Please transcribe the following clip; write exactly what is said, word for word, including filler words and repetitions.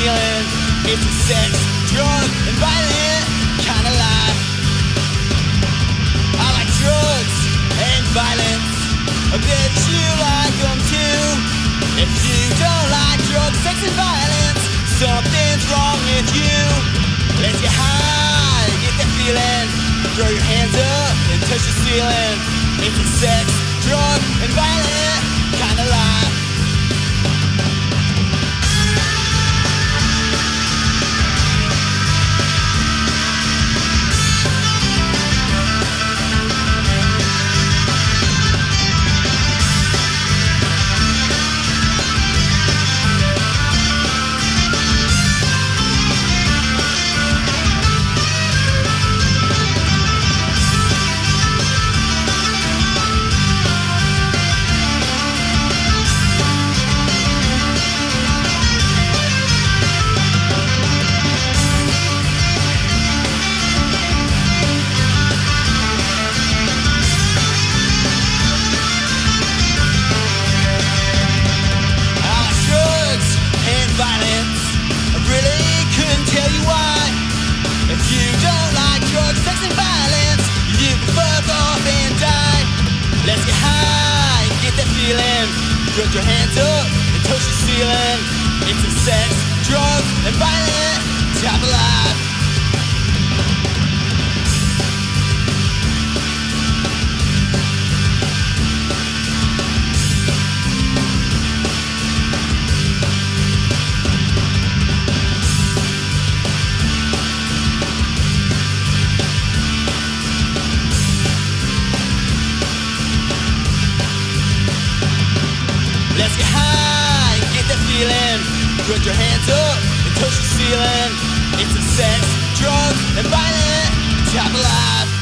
ceiling. It's a sex, drug, and violent kind of life. I like drugs and violence. I bet you like them too. If you don't like drugs, sex, and violence, something's wrong with you. Let's get high, get that feeling. Throw your hands up and touch the ceiling. It's a sex, drug, and violent kind of life. Put your hands up and touch the ceiling. It's a sex, drugs, and violent type of life. Let's get high and get that feeling. Put your hands up and touch the ceiling. It's a sex, drugs, and violent type of life.